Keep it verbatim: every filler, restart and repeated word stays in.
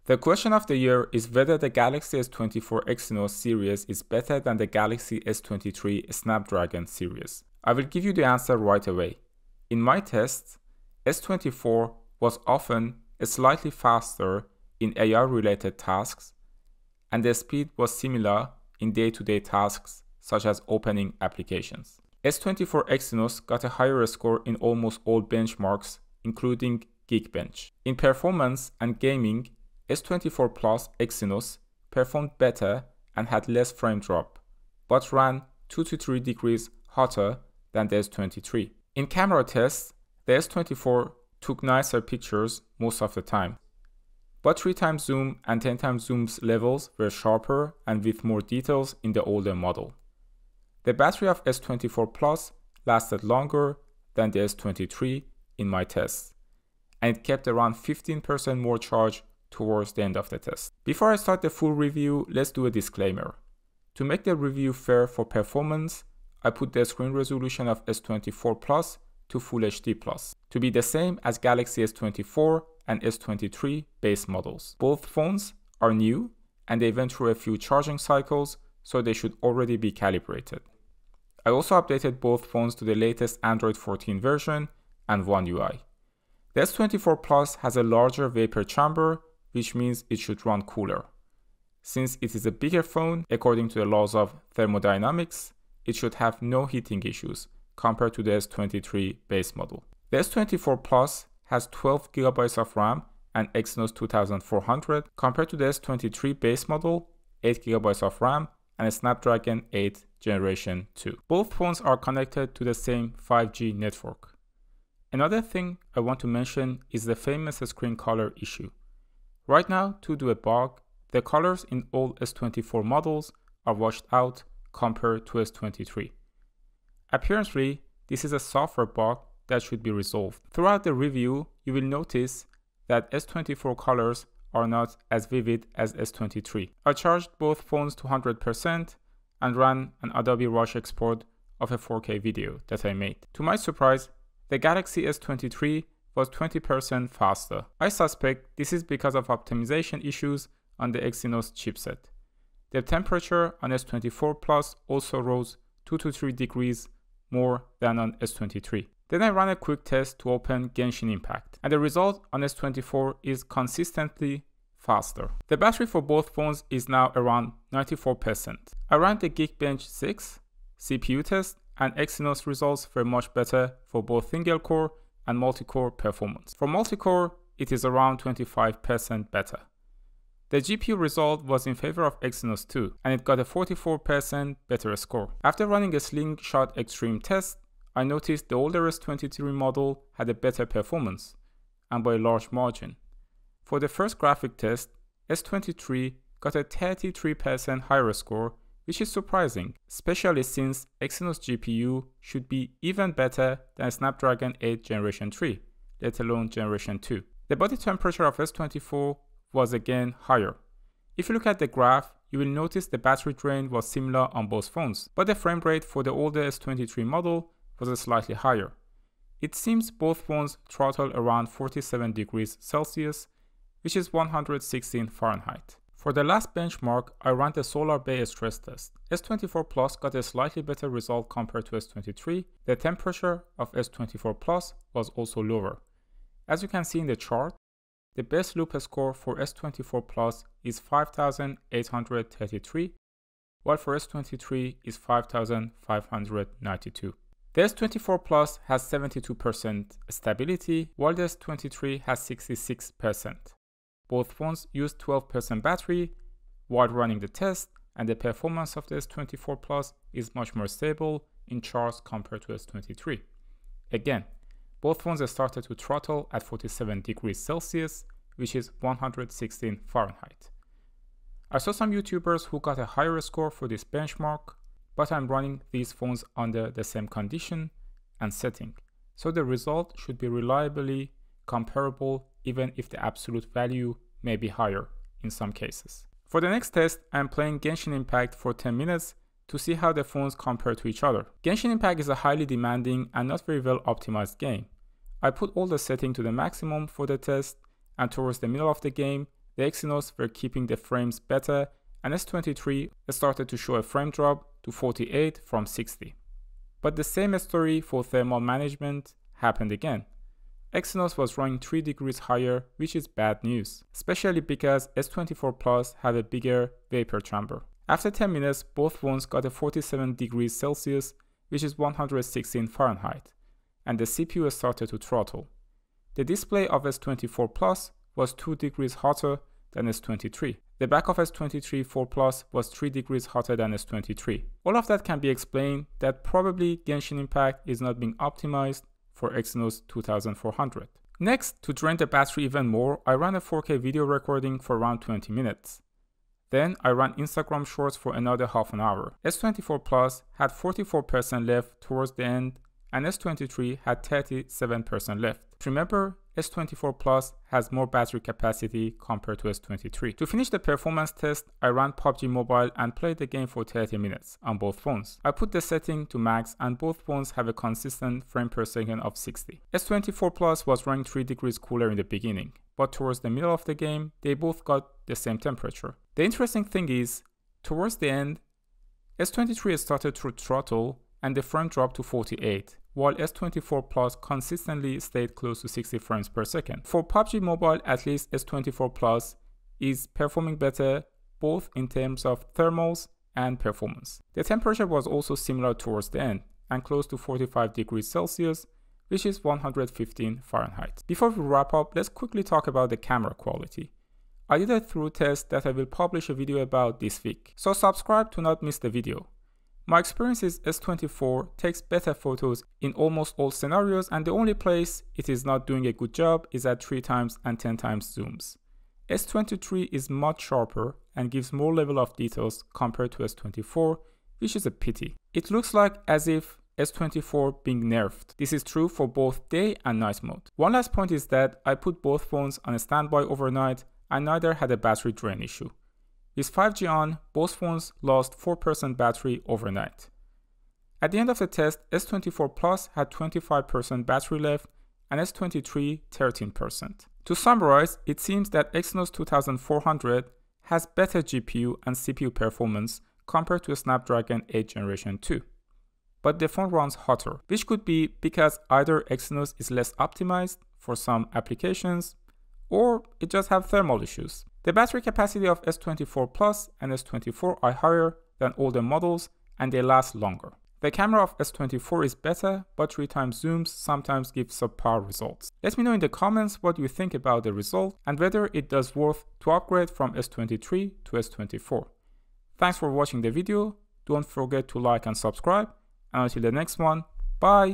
The question of the year is whether the Galaxy S twenty-four Exynos series is better than the Galaxy S twenty-three Snapdragon series. I will give you the answer right away. In my tests, S twenty-four was often slightly faster in A I-related tasks, and the speed was similar in day-to-day tasks such as opening applications. S twenty-four Exynos got a higher score in almost all benchmarks, including Geekbench. In performance and gaming, S twenty-four Plus Exynos performed better and had less frame drop, but ran two to three degrees hotter than the S twenty-three. In camera tests, the S twenty-four took nicer pictures most of the time, but three times zoom and ten times zoom levels were sharper and with more details in the older model. The battery of S twenty-four Plus lasted longer than the S twenty-three in my tests, and it kept around fifteen percent more charge towards the end of the test. Before I start the full review, let's do a disclaimer. To make the review fair for performance, I put the screen resolution of S twenty-four Plus to Full H D Plus, to be the same as Galaxy S twenty-four and S twenty-three base models. Both phones are new and they went through a few charging cycles, so they should already be calibrated. I also updated both phones to the latest Android fourteen version and One U I. The S twenty-four Plus has a larger vapor chamber, which means it should run cooler. Since it is a bigger phone, according to the laws of thermodynamics, it should have no heating issues compared to the S twenty-three base model. The S twenty-four Plus has twelve gigabytes of RAM and Exynos two thousand four hundred compared to the S twenty-three base model, eight gigabytes of RAM and a Snapdragon eight generation two. Both phones are connected to the same five G network. Another thing I want to mention is the famous screen color issue. Right now, to do a debug, the colors in all S twenty-four models are washed out compared to S twenty-three. Apparently, this is a software bug that should be resolved. Throughout the review, you will notice that S twenty-four colors are not as vivid as S twenty-three. I charged both phones to one hundred percent and ran an Adobe Rush export of a four K video that I made. To my surprise, the Galaxy S twenty-three was twenty percent faster. I suspect this is because of optimization issues on the Exynos chipset. The temperature on S twenty-four Plus also rose two to three degrees more than on S twenty-three. Then I ran a quick test to open Genshin Impact, and the result on S twenty-four is consistently faster. The battery for both phones is now around ninety-four percent. I ran the Geekbench six C P U test, and Exynos results were much better for both single core and multi-core performance. For multi-core, it is around twenty-five percent better. The G P U result was in favor of Exynos too, and it got a forty-four percent better score. After running a Slingshot Extreme test, I noticed the older S twenty-three model had a better performance, and by a large margin. For the first graphic test, S twenty-three got a thirty-three percent higher score, which is surprising, especially since Exynos G P U should be even better than Snapdragon eight generation three, let alone generation two. The body temperature of S twenty-four was again higher. If you look at the graph, you will notice the battery drain was similar on both phones, but the frame rate for the older S twenty-three model was slightly higher. It seems both phones throttle around forty-seven degrees Celsius, which is one hundred sixteen Fahrenheit. For the last benchmark, I ran the Solar Bay stress test. S twenty-four Plus got a slightly better result compared to S twenty-three. The temperature of S twenty-four Plus was also lower. As you can see in the chart, the best loop score for S twenty-four Plus is five thousand eight hundred thirty-three, while for S twenty-three is five thousand five hundred ninety-two. The S twenty-four Plus has seventy-two percent stability, while the S twenty-three has sixty-six percent. Both phones use twelve percent battery while running the test, and the performance of the S twenty-four Plus is much more stable in charge compared to S twenty-three. Again, both phones started to throttle at forty-seven degrees Celsius, which is one hundred sixteen Fahrenheit. I saw some YouTubers who got a higher score for this benchmark, but I'm running these phones under the same condition and setting, so the result should be reliably comparable even if the absolute value may be higher in some cases. For the next test, I'm playing Genshin Impact for ten minutes to see how the phones compare to each other. Genshin Impact is a highly demanding and not very well optimized game. I put all the settings to the maximum for the test, and towards the middle of the game, the Exynos were keeping the frames better, and S twenty-three started to show a frame drop to forty-eight from sixty. But the same story for thermal management happened again. Exynos was running three degrees higher, which is bad news, especially because S twenty-four Plus had a bigger vapor chamber. After ten minutes, both phones got a forty-seven degrees Celsius, which is one hundred sixteen Fahrenheit, and the C P U started to throttle. The display of S twenty-four Plus was two degrees hotter than S twenty-three. The back of S twenty-three four Plus was three degrees hotter than S twenty-three. All of that can be explained that probably Genshin Impact is not being optimized for Exynos twenty-four hundred. Next, to drain the battery even more, I ran a four K video recording for around twenty minutes. Then I ran Instagram Shorts for another half an hour. S twenty-four Plus had forty-four percent left towards the end, and S twenty-three had thirty-seven percent left. Remember, S twenty-four Plus has more battery capacity compared to S twenty-three. To finish the performance test, I ran P U B G Mobile and played the game for thirty minutes on both phones. I put the setting to max and both phones have a consistent frame per second of sixty. S twenty-four Plus was running three degrees cooler in the beginning, but towards the middle of the game, they both got the same temperature. The interesting thing is, towards the end, S twenty-three started to throttle and the frame dropped to forty-eight, while S twenty-four Plus consistently stayed close to sixty frames per second. For P U B G Mobile, at least S twenty-four Plus is performing better both in terms of thermals and performance. The temperature was also similar towards the end and close to forty-five degrees Celsius, which is one hundred fifteen Fahrenheit. Before we wrap up, let's quickly talk about the camera quality. I did a through test that I will publish a video about this week, so subscribe to not miss the video. My experience is S twenty-four takes better photos in almost all scenarios, and the only place it is not doing a good job is at three times and ten times zooms. S twenty-three is much sharper and gives more level of details compared to S twenty-four, which is a pity. It looks like as if S twenty-four being nerfed. This is true for both day and night mode. One last point is that I put both phones on a standby overnight and neither had a battery drain issue. With five G on, both phones lost four percent battery overnight. At the end of the test, S twenty-four Plus had twenty-five percent battery left and S twenty-three thirteen percent. To summarize, it seems that Exynos twenty-four hundred has better G P U and C P U performance compared to a Snapdragon eight generation two. But the phone runs hotter, which could be because either Exynos is less optimized for some applications, or it just have thermal issues. The battery capacity of S twenty-four Plus and S twenty-four are higher than older models and they last longer. The camera of S twenty-four is better, but three times zooms sometimes give subpar results. Let me know in the comments what you think about the result and whether it does worth to upgrade from S twenty-three to S twenty-four. Thanks for watching the video. Don't forget to like and subscribe, and until the next one, bye!